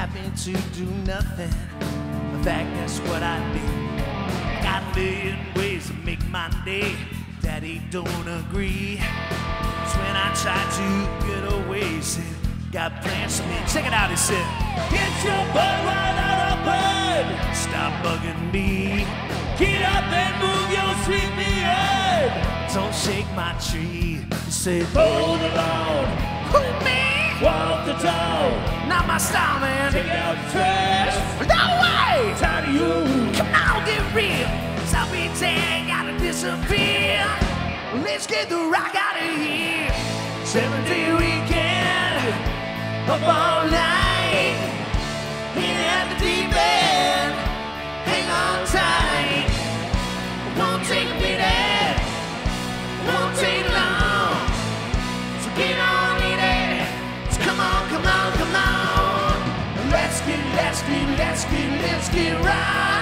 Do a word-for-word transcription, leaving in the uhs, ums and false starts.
happy to do nothing. In fact, that's what I do. Got a million ways to make my day. Daddy don't agree. So when I try to get away, he said, got plans for me. Check it out, he said, get your butt right out of bed. Stop bugging me. Get up and move your sleepy head. Don't shake my tree. He said, mow the lawn. Who, me? Walk the dog. Not my style, man. Take out the trash. No way. Tired of you. Come on, get real. Stop me, dang, gotta disappear. Let's get the rock out of here. Seven-day weekend, up all night. In at the deep end, hang on tight. Won't take a minute, won't take long. So get on in it. So come on, come on, come on. Let's get, let's get, let's get, let's get right.